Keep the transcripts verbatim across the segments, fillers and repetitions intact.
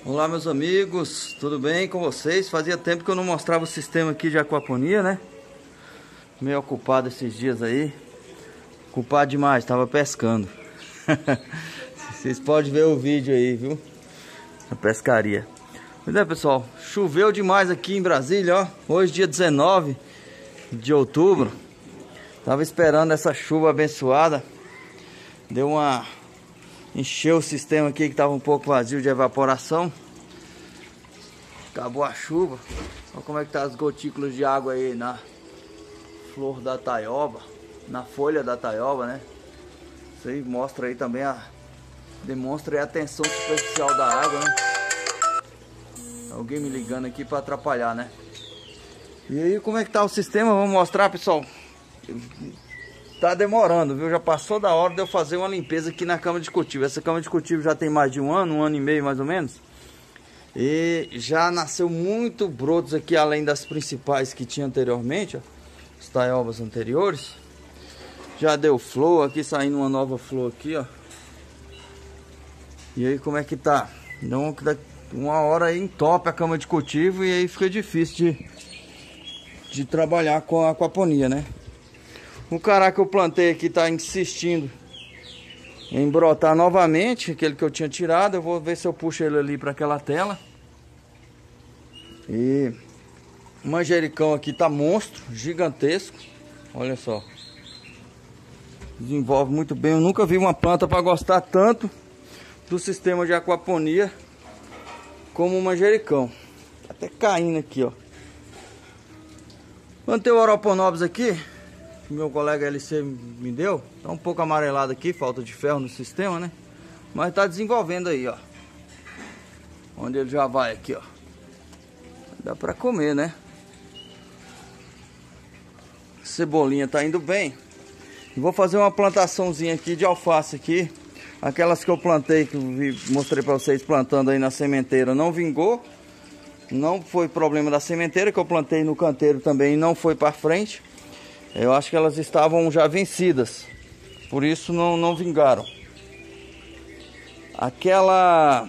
Olá meus amigos, tudo bem com vocês? Fazia tempo que eu não mostrava o sistema aqui de aquaponia, né? Meio ocupado esses dias aí. Ocupado demais, estava pescando. Vocês podem ver o vídeo aí, viu? A pescaria. Pois é, pessoal, choveu demais aqui em Brasília, ó. Hoje dia dezenove de outubro. Tava esperando essa chuva abençoada. Deu uma... Encheu o sistema aqui que estava um pouco vazio de evaporação. Acabou a chuva. Olha como é que tá as gotículas de água aí na flor da taioba, na folha da taioba, né? Isso aí mostra aí também a... Demonstra aí a tensão superficial da água, né? Alguém me ligando aqui para atrapalhar, né? E aí como é que tá o sistema? Vamos mostrar, pessoal. Tá demorando, viu? Já passou da hora de eu fazer uma limpeza aqui na cama de cultivo. Essa cama de cultivo já tem mais de um ano, um ano e meio mais ou menos. E já nasceu muito brotos aqui, além das principais que tinha anteriormente, ó. As taiobas anteriores. Já deu flor, aqui saindo uma nova flor aqui, ó. E aí como é que tá? Então, uma hora aí entope a cama de cultivo e aí fica difícil de, de trabalhar com a aquaponia, né? O cará que eu plantei aqui tá insistindo em brotar novamente, aquele que eu tinha tirado. Eu vou ver se eu puxo ele ali para aquela tela. E o manjericão aqui tá monstro, gigantesco. Olha só. Desenvolve muito bem. Eu nunca vi uma planta para gostar tanto do sistema de aquaponia como o manjericão. Tá até caindo aqui, ó. Plantei o Oroponobis aqui, que meu colega L C me deu. Tá um pouco amarelado aqui, falta de ferro no sistema, né? Mas tá desenvolvendo aí, ó. Onde ele já vai aqui, ó. Dá pra comer, né? Cebolinha tá indo bem. E vou fazer uma plantaçãozinha aqui de alface aqui. Aquelas que eu plantei, que eu vi, mostrei pra vocês plantando aí na sementeira, não vingou. Não foi problema da sementeira, que eu plantei no canteiro também, não foi pra frente. Eu acho que elas estavam já vencidas, por isso não, não vingaram. Aquela...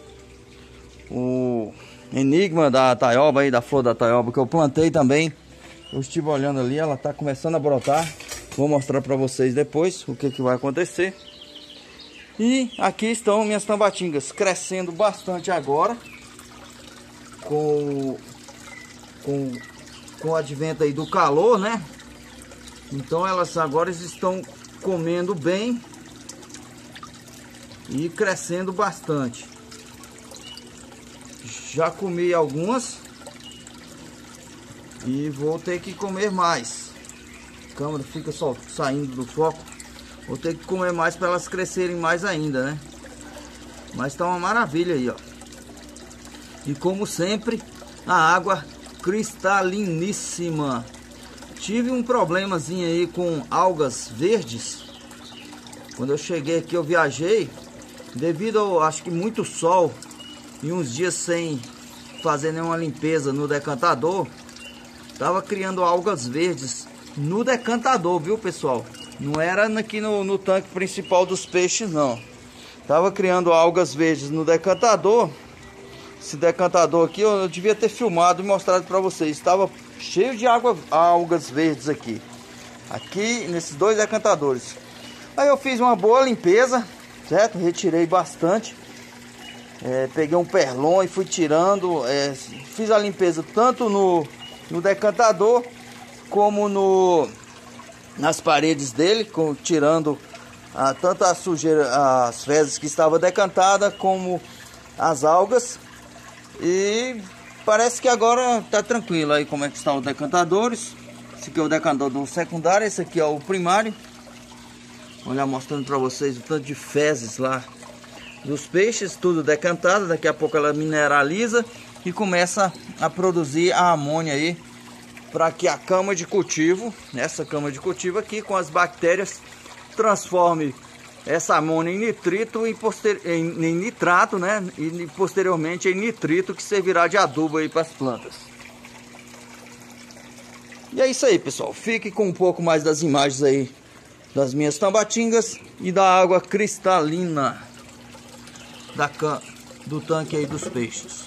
O enigma da taioba aí, da flor da taioba, que eu plantei também. Eu estive olhando ali, ela tá começando a brotar. Vou mostrar pra vocês depois o que que vai acontecer. E aqui estão minhas tambatingas, crescendo bastante agora. Com, com, com o advento aí do calor, né? Então elas agora estão comendo bem e crescendo bastante. Já comi algumas e vou ter que comer mais. A câmera fica só saindo do foco. Vou ter que comer mais para elas crescerem mais ainda, né? Mas tá uma maravilha aí, ó. E como sempre, a água cristaliníssima. Tive um problemazinho aí com algas verdes. Quando eu cheguei aqui eu viajei, devido ao, acho que muito sol e uns dias sem fazer nenhuma limpeza no decantador, tava criando algas verdes no decantador, viu pessoal? Não era aqui no, no tanque principal dos peixes não. Tava criando algas verdes no decantador. Esse decantador aqui eu devia ter filmado e mostrado para vocês. Estava cheio de água, algas verdes aqui. Aqui nesses dois decantadores. Aí eu fiz uma boa limpeza, certo? Retirei bastante. É, peguei um perlon e fui tirando. É, fiz a limpeza tanto no, no decantador como no, nas paredes dele, com, tirando a, tanto a sujeira, as fezes que estavam decantadas, como as algas. E parece que agora tá tranquilo. Aí como é que estão os decantadores. Esse aqui é o decantador secundário, esse aqui é o primário. Olha, mostrando para vocês o tanto de fezes lá dos peixes, tudo decantado. Daqui a pouco ela mineraliza e começa a produzir a amônia aí, para que a cama de cultivo, essa cama de cultivo aqui, com as bactérias, transforme essa amônia em nitrito e poster... em, em nitrato, né? E posteriormente em nitrito, que servirá de adubo aí para as plantas. E é isso aí, pessoal. Fique com um pouco mais das imagens aí das minhas tambatingas e da água cristalina da, can... do tanque aí dos peixes.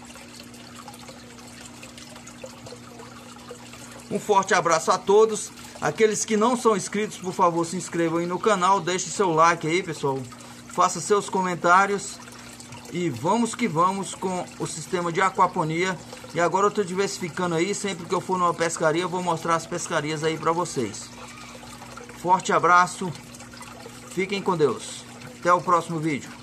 Um forte abraço a todos. Aqueles que não são inscritos, por favor, se inscrevam aí no canal, deixe seu like aí, pessoal. Faça seus comentários e vamos que vamos com o sistema de aquaponia. E agora eu estou diversificando aí, sempre que eu for numa pescaria eu vou mostrar as pescarias aí para vocês. Forte abraço, fiquem com Deus. Até o próximo vídeo.